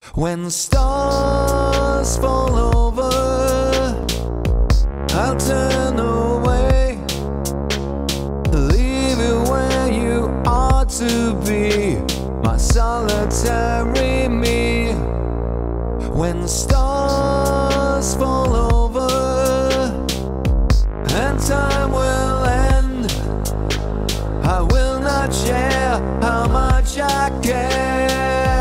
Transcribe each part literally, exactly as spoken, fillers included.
When stars fall over, I'll turn away, leave you where you ought to be, my solitary me. When stars fall over and time will end, I will not share how much I care.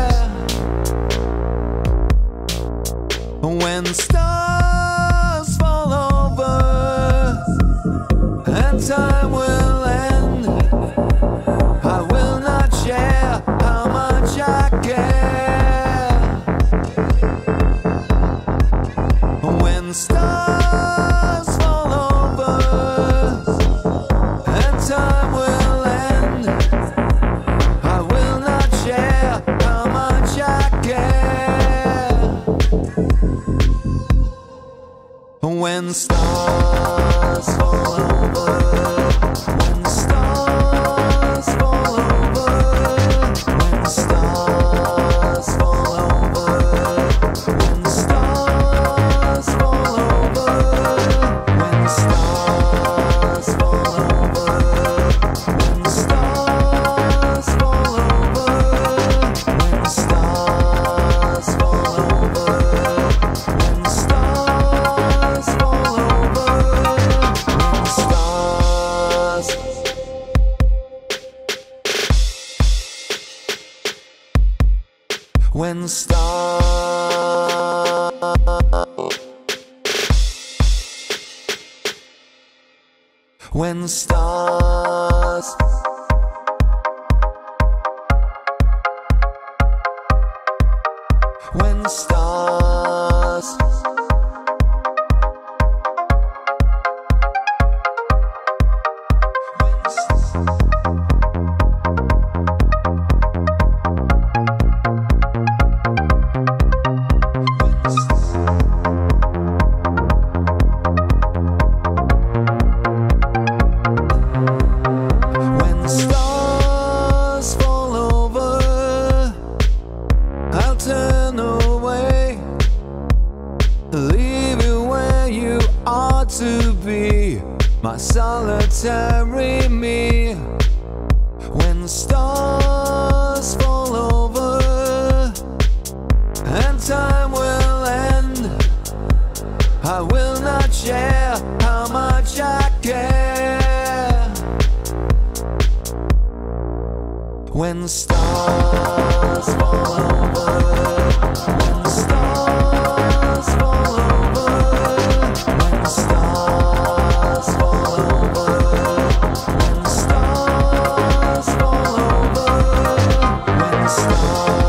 When stars fall over and time will end, I will not share how much I care. When stars fall over and time will end, I will not share how much I care. When stars fall over, when stars fall over, when stars fall over, when stars fall over, when stars fall over, when stars fall over, when stars fall over, when stars fall over, when stars. When stars, when stars, when stars, when stars fall over, I'll turn away, leave you where you ought to be, my solitary me. When stars fall over and time will end, I will not share how much I care. When stars fall over, when stars fall over, when stars fall over, when stars fall over, when stars